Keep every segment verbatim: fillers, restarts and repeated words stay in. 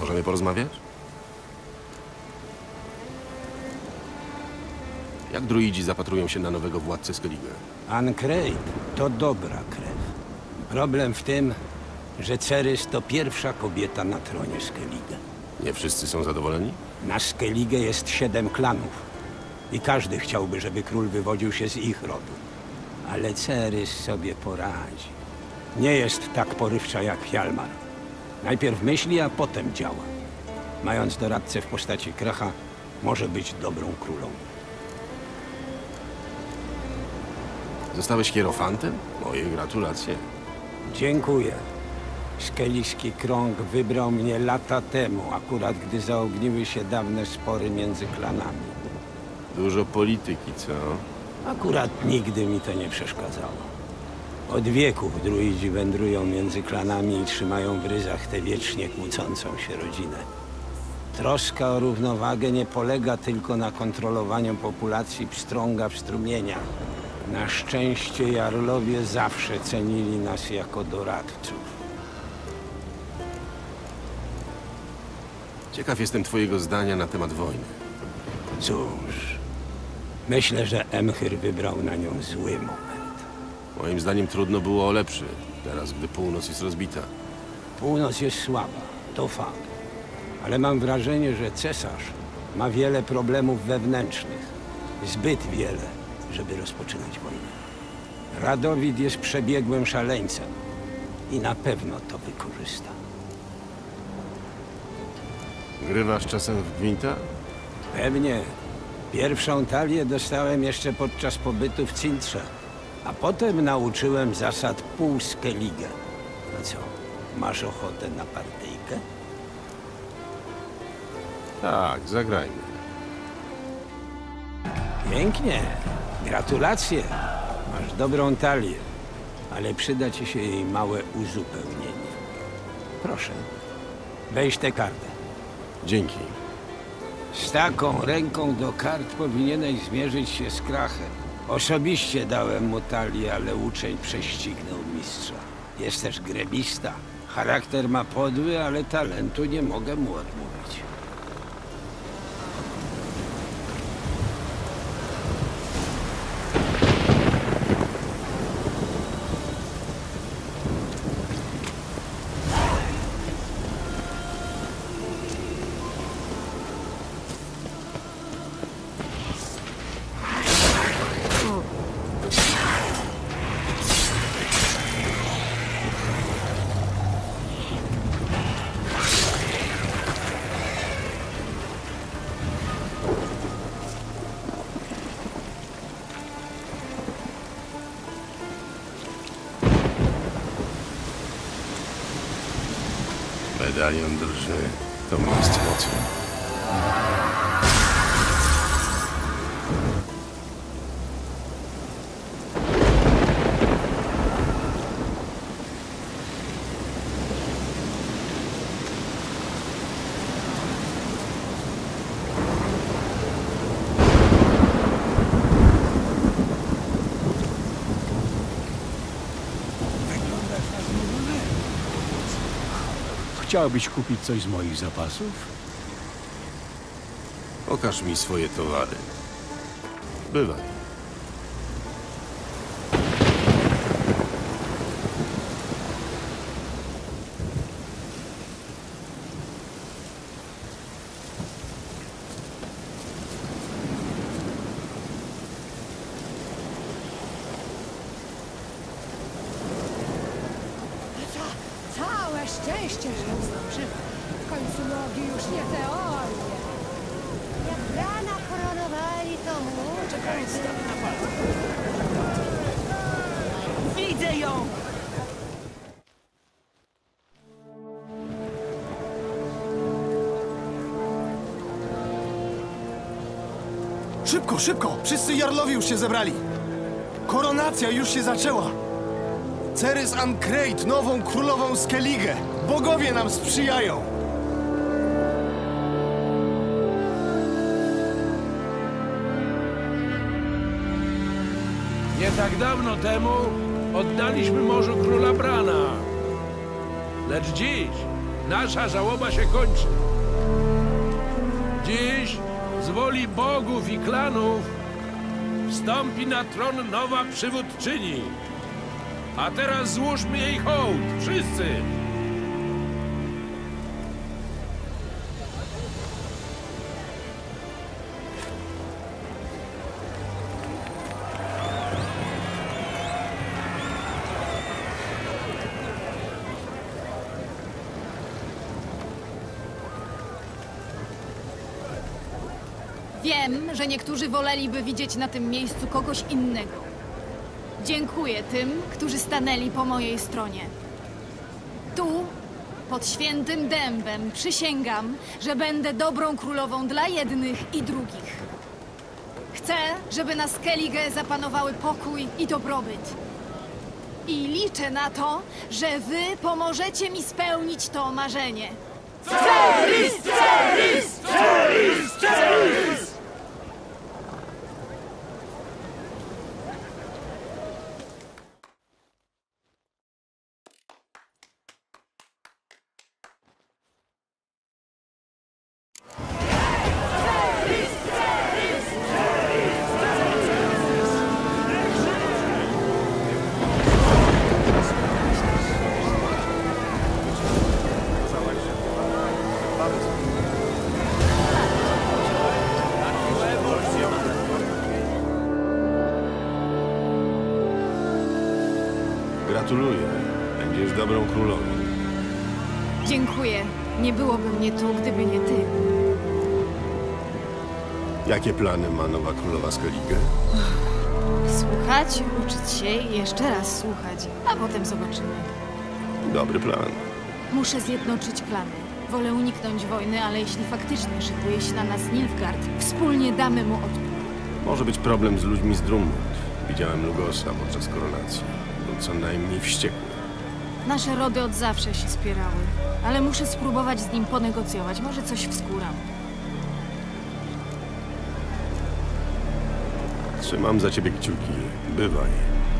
Możemy porozmawiać? Jak druidzi zapatrują się na nowego władcę Skellige? Ancrate to dobra krew. Problem w tym, że Cerys to pierwsza kobieta na tronie Skellige. Nie wszyscy są zadowoleni? Na Skellige jest siedem klanów. I każdy chciałby, żeby król wywodził się z ich rodu. Ale Cerys sobie poradzi. Nie jest tak porywcza jak Hjalmar. Najpierw myśli, a potem działa. Mając doradcę w postaci Kracha, może być dobrą królą. Zostałeś hierofantem? Moje gratulacje. Dziękuję. Skeligski krąg wybrał mnie lata temu, akurat gdy zaogniły się dawne spory między klanami. Dużo polityki, co? Akurat nigdy mi to nie przeszkadzało. Od wieków druidzi wędrują między klanami i trzymają w ryzach tę wiecznie kłócącą się rodzinę. Troska o równowagę nie polega tylko na kontrolowaniu populacji pstrąga w strumieniach. Na szczęście jarlowie zawsze cenili nas jako doradców. Ciekaw jestem twojego zdania na temat wojny. Cóż, myślę, że Emhyr wybrał na nią zły moment. Moim zdaniem trudno było o lepszy, teraz gdy północ jest rozbita. Północ jest słaba, to fakt. Ale mam wrażenie, że cesarz ma wiele problemów wewnętrznych. Zbyt wiele, żeby rozpoczynać wojnę. Radowid jest przebiegłym szaleńcem i na pewno to wykorzysta. Grywasz czasem w gwinta? Pewnie. Pierwszą talię dostałem jeszcze podczas pobytu w Cintrze, a potem nauczyłem zasad pół Skellige. No co, masz ochotę na partyjkę? Tak, zagrajmy. Pięknie. Gratulacje. Masz dobrą talię, ale przyda ci się jej małe uzupełnienie. Proszę, weź tę kartę. Dzięki. Z taką ręką do kart powinieneś zmierzyć się z Krachem. Osobiście dałem mu talię, ale uczeń prześcignął mistrza. Jest też grebista. Charakter ma podły, ale talentu nie mogę mu odmówić. Medalion drży. To miejsce mocy. Chciałbyś kupić coś z moich zapasów? Pokaż mi swoje towary. Bywaj. Całe szczęście, że zdążyłem. W końcu nogi już nie teorie. Jak rana koronowali, to mu... Czekaj, Widzę ją! Szybko, szybko! Wszyscy jarlowie już się zebrali! Koronacja już się zaczęła! Cerys Ancrate, nową królową Skellige! Bogowie nam sprzyjają! Nie tak dawno temu oddaliśmy morzu króla Brana. Lecz dziś nasza żałoba się kończy. Dziś z woli bogów i klanów wstąpi na tron nowa przywódczyni. A teraz złóżmy jej hołd, wszyscy! Wiem, że niektórzy woleliby widzieć na tym miejscu kogoś innego. Dziękuję tym, którzy stanęli po mojej stronie. Tu, pod świętym dębem, przysięgam, że będę dobrą królową dla jednych i drugich. Chcę, żeby na Skellige zapanowały pokój i dobrobyt. I liczę na to, że wy pomożecie mi spełnić to marzenie. Cerys! Cerys! Cerys! Cerys! Gratuluję. Będziesz dobrą królową. Dziękuję. Nie byłoby mnie tu, gdyby nie ty. Jakie plany ma nowa królowa Skellige? Słuchać, uczyć się i jeszcze raz słuchać, a potem zobaczymy. Dobry plan. Muszę zjednoczyć plany. Wolę uniknąć wojny, ale jeśli faktycznie szykuje się na nas Nilfgaard, wspólnie damy mu odpór. Może być problem z ludźmi z Drummond. Widziałem Lugosa podczas koronacji. Był co najmniej wściekły. Nasze rody od zawsze się spierały, ale muszę spróbować z nim ponegocjować. Może coś wskóram. Trzymam za ciebie kciuki. Bywaj.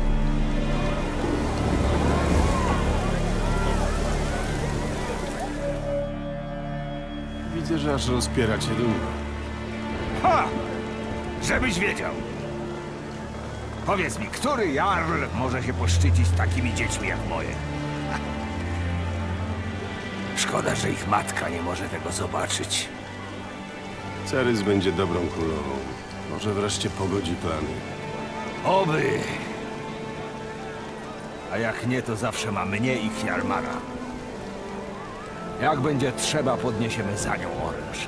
Widzę, że aż rozpiera cię duma. Ha! Żebyś wiedział. Powiedz mi, który jarl może się poszczycić takimi dziećmi jak moje? Szkoda, że ich matka nie może tego zobaczyć. Cerys będzie dobrą królową. Może wreszcie pogodzi plany. Oby! A jak nie, to zawsze ma mnie i Hjalmara. Jak będzie trzeba, podniesiemy za nią oręż.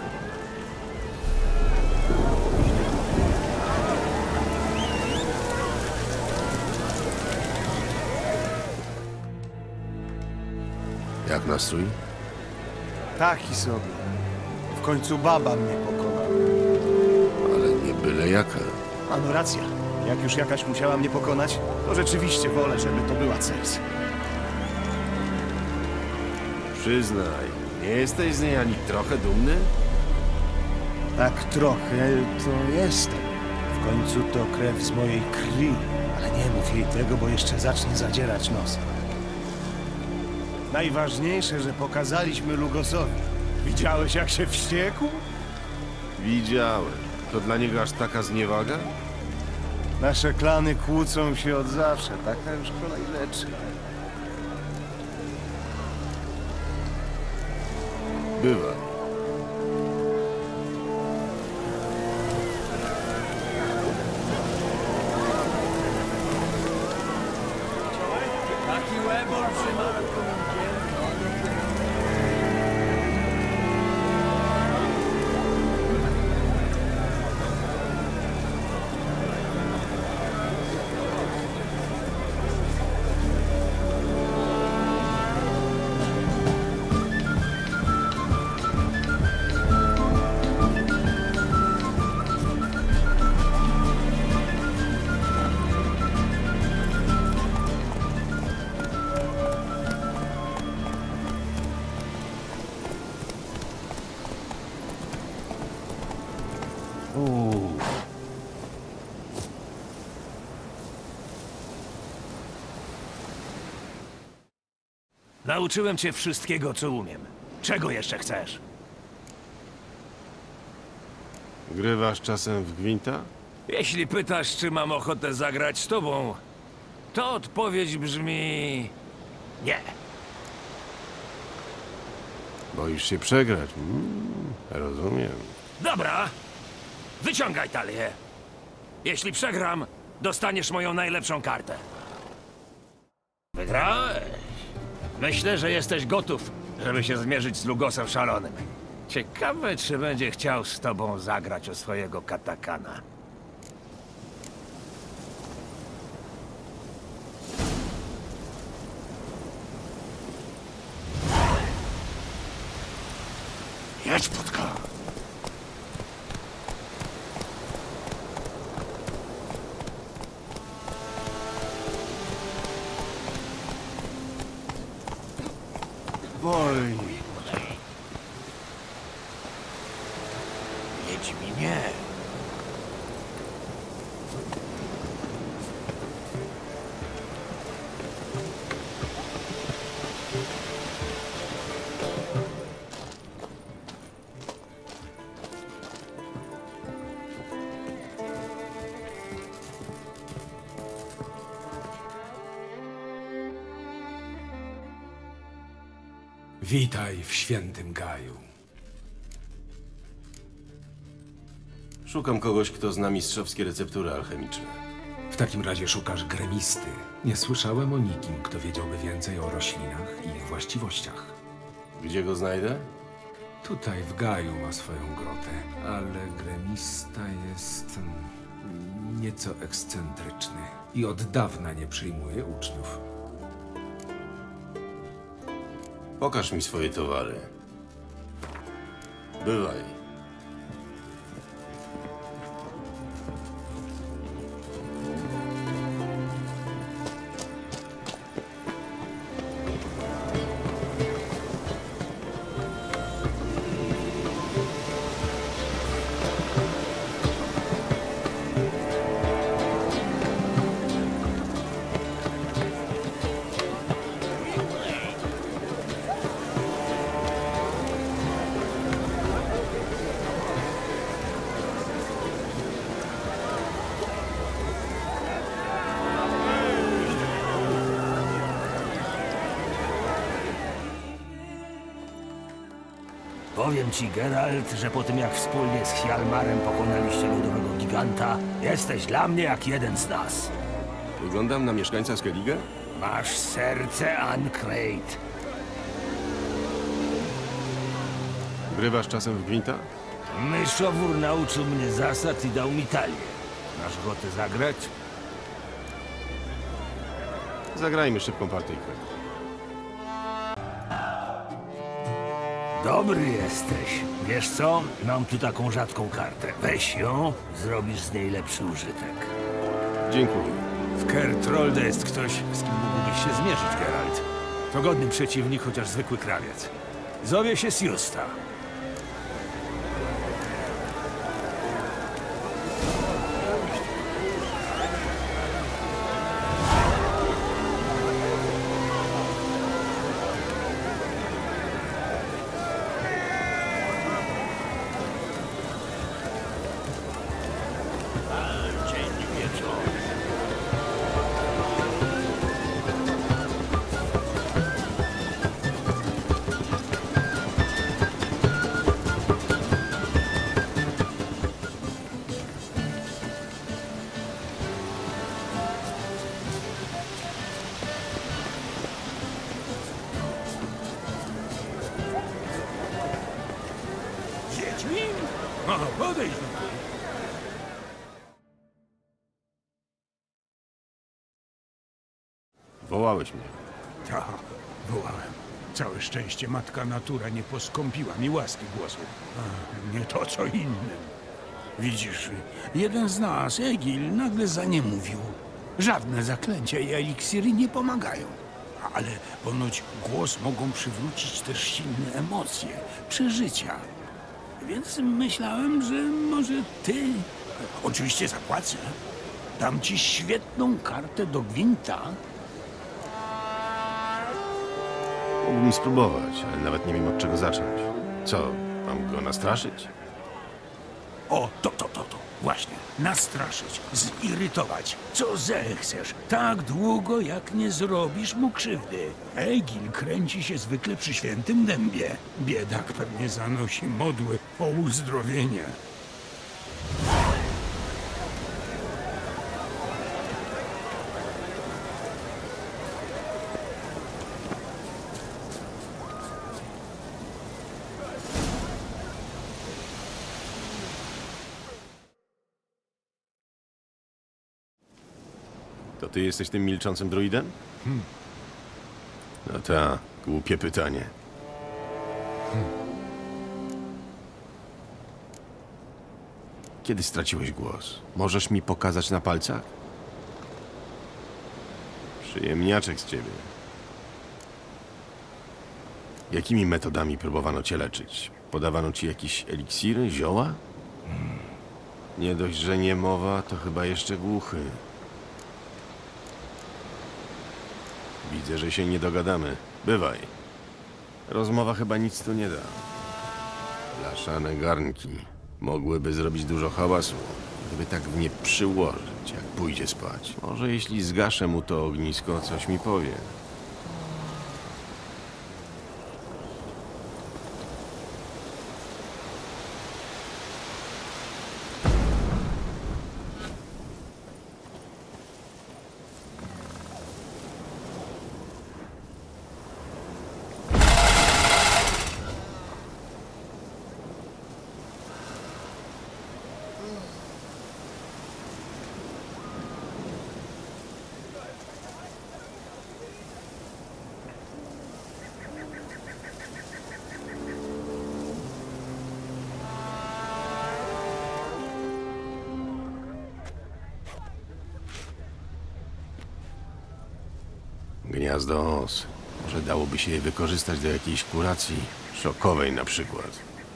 Jak nastrój? Taki sobie. W końcu baba mnie pokonała. Ale nie byle jaka. Ano racja. Jak już jakaś musiała mnie pokonać, to rzeczywiście wolę, żeby to była Cersei. Przyznaj, nie jesteś z niej ani trochę dumny? Tak trochę to jestem. W końcu to krew z mojej krwi. Ale nie mów jej tego, bo jeszcze zacznie zadzierać nos. Najważniejsze, że pokazaliśmy Lugosowi. Widziałeś, jak się wściekł? Widziałem. To dla niego aż taka zniewaga? Nasze klany kłócą się od zawsze. Taka już kolej rzeczy. Bywa. Taki łebol trzyma. Nauczyłem cię wszystkiego, co umiem. Czego jeszcze chcesz? Grywasz czasem w gwinta? Jeśli pytasz, czy mam ochotę zagrać z tobą, to odpowiedź brzmi... nie. Boisz się przegrać? Mm, rozumiem. Dobra, wyciągaj talię. Jeśli przegram, dostaniesz moją najlepszą kartę. Wygrałeś. Myślę, że jesteś gotów, żeby się zmierzyć z Lugosem Szalonym. Ciekawe, czy będzie chciał z tobą zagrać o swojego katakana. Jedź, Płotka! Wolniej. Wiedźminie. Witaj w świętym Gaju. Szukam kogoś, kto zna mistrzowskie receptury alchemiczne. W takim razie szukasz gremisty. Nie słyszałem o nikim, kto wiedziałby więcej o roślinach i ich właściwościach. Gdzie go znajdę? Tutaj w Gaju ma swoją grotę, ale gremista jest mm, nieco ekscentryczny i od dawna nie przyjmuje uczniów. Pokaż mi swoje towary. Bywaj. Powiem ci, Geralt, że po tym jak wspólnie z Hjalmarem pokonaliście lodowego giganta, jesteś dla mnie jak jeden z nas. Wyglądam na mieszkańca Skellige? Masz serce Ancrate. Grywasz czasem w gwinta? Myszowór nauczył mnie zasad i dał mi talię. Masz ochotę zagrać? Zagrajmy szybką partyjkę. Dobry jesteś. Wiesz co? Mam tu taką rzadką kartę. Weź ją, zrobisz z niej lepszy użytek. Dziękuję. W Kertrolde jest ktoś, z kim mógłbyś się zmierzyć, Geralt. To godny przeciwnik, chociaż zwykły krawiec. Zowie się Sjusta. Wiedźmin? O, podejdź do mnie. Wołałeś mnie. Tak, wołałem. Całe szczęście matka natura nie poskąpiła mi łaski głosu. A, nie to, co innym. Widzisz, jeden z nas, Egil, nagle zaniemówił. Żadne zaklęcia i eliksiry nie pomagają. Ale ponoć głos mogą przywrócić też silne emocje, przeżycia. Więc myślałem, że może ty... Oczywiście zapłacę. Dam ci świetną kartę do gwinta. Mógłbym spróbować, ale nawet nie wiem od czego zacząć. Co, mam go nastraszyć? O, to, to, to, to. Właśnie. Nastraszyć, zirytować. Co zechcesz. Tak długo, jak nie zrobisz mu krzywdy. Egil kręci się zwykle przy świętym dębie. Biedak pewnie zanosi modły o uzdrowienie. To ty jesteś tym milczącym druidem? Hmm. No ta, głupie pytanie. Hmm. Kiedy straciłeś głos? Możesz mi pokazać na palcach? Przyjemniaczek z ciebie. Jakimi metodami próbowano cię leczyć? Podawano ci jakieś eliksiry, zioła? Hmm. Nie dość, że nie mowa, to chyba jeszcze głuchy. Widzę, że się nie dogadamy. Bywaj. Rozmowa chyba nic tu nie da. Blaszane garnki mogłyby zrobić dużo hałasu, gdyby tak w nie przyłożyć, jak pójdzie spać. Może jeśli zgaszę mu to ognisko, coś mi powie. Gniazdo os. Może dałoby się je wykorzystać do jakiejś kuracji szokowej na przykład.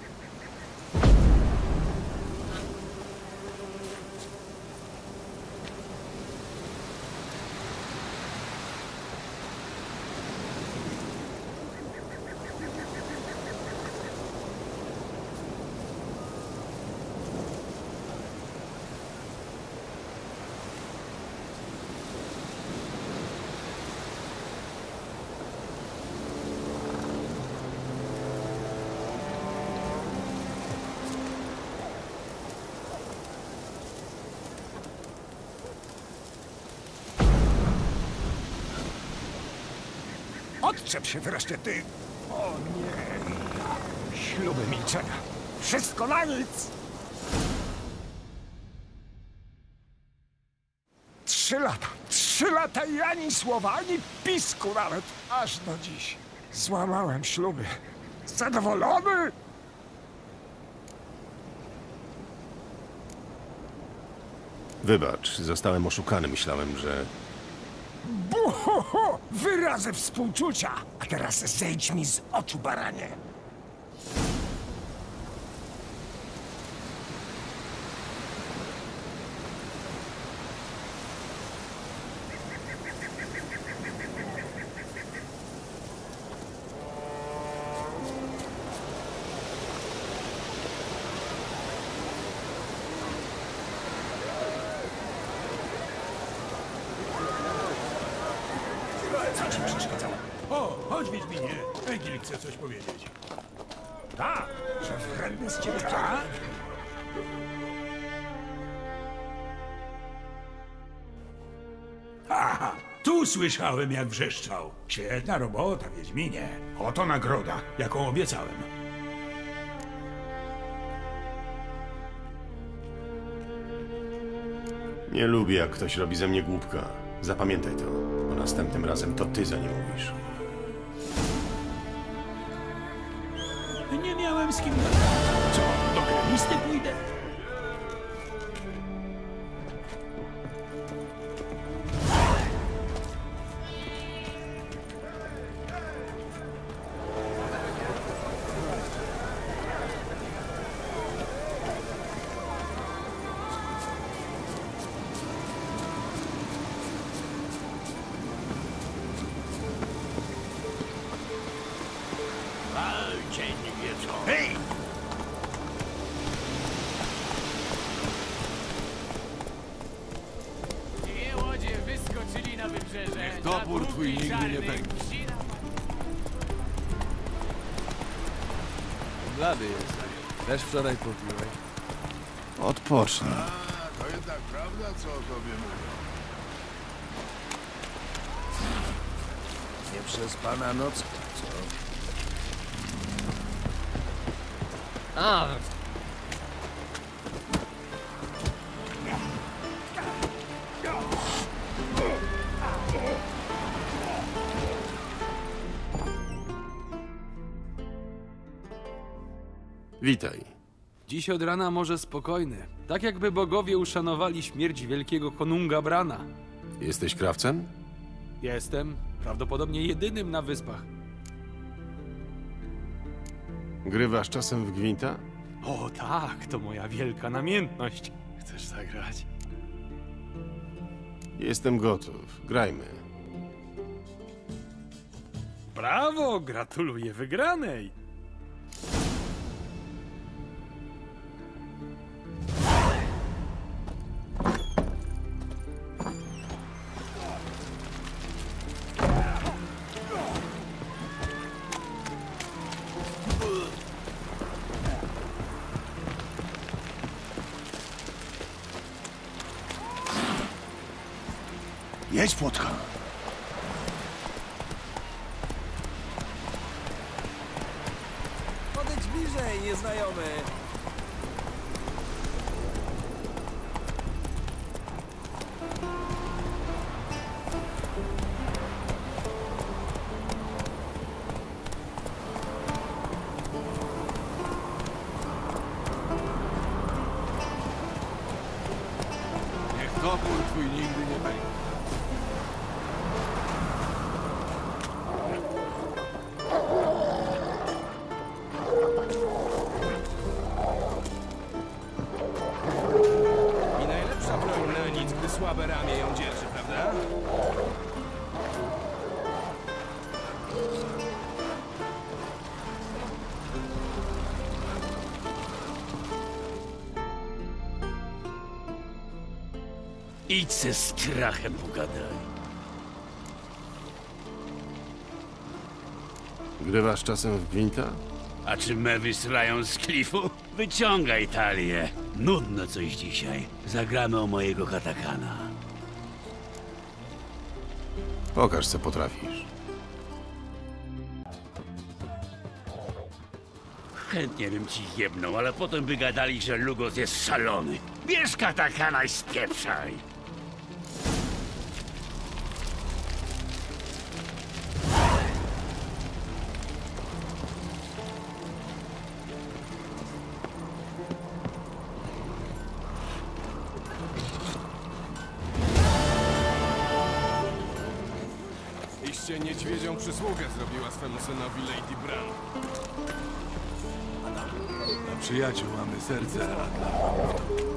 Odczep się wreszcie, ty! O nie! Śluby milczenia. Wszystko na nic! Trzy lata! Trzy lata i ani słowa, ani pisku nawet! Aż do dziś. Złamałem śluby. Zadowolony? Wybacz, zostałem oszukany. Myślałem, że... Buhoho! Wyrazy współczucia! A teraz zejdź mi z oczu, baranie! Co ci przeszkadzało? O, chodź, Wiedźminie. Egil chce coś powiedzieć. Tak, że wredny z ciebie. Tak? Aha, tu słyszałem, jak wrzeszczał. Świetna robota, Wiedźminie. Oto nagroda, jaką obiecałem. Nie lubię, jak ktoś robi ze mnie głupka. Zapamiętaj to, bo następnym razem to ty za nie mówisz. Nie miałem z kim... Co, do kremisty pójdę? rzeczą. Hej! Dwie łodzie wyskoczyli na wybrzeże. Niech topór twój nigdy nie pęknie. Blady jest. Też wczoraj popiłeś. Odpocznij. To jednak prawda, co o tobie mówią. Nie przez pana noc, co? A, Witaj. dziś od rana morze spokojne. Tak jakby bogowie uszanowali śmierć wielkiego konunga Brana. Jesteś krawcem? Jestem prawdopodobnie jedynym na wyspach. Grywasz czasem w gwinta? O tak, to moja wielka namiętność. Chcesz zagrać? Jestem gotów. Grajmy. Brawo, gratuluję wygranej. Jedź, płotka. Podejdź bliżej, nieznajomy. Niech topór twój nigdy nie pęknie. I najlepsza broń na nic, gdy słabe ramię ją dzierży, prawda? Idź se z strachem pogadaj. Grywasz czasem w gwinta? A czy me wysrają z klifu? Wyciągaj talię. Nudno coś dzisiaj. Zagramy o mojego katakana. Pokaż, co potrafisz. Chętnie bym ci jebnął, ale potem by gadali, że Lugos jest szalony. Bierz katakana i spieprzaj. Iście niedźwiedzią przysługę zrobiła swemu synowi Lady Bran. Na przyjaciół mamy serce.